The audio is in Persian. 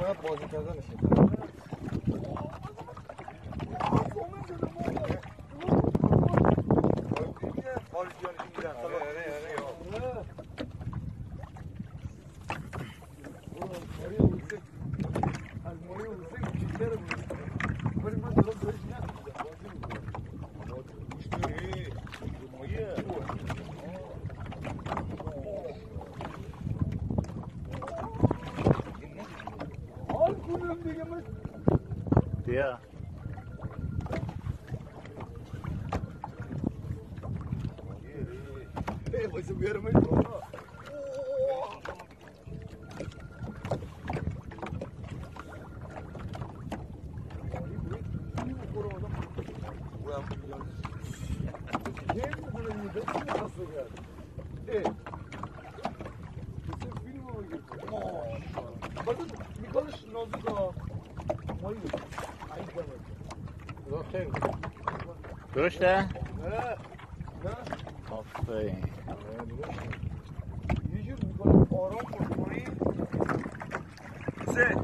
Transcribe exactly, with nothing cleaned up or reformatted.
فقط بازی کردنشه. بیا ای وایسا بیارم این درسته؟ نه آفرین یه جور میکنم آرام کنی سه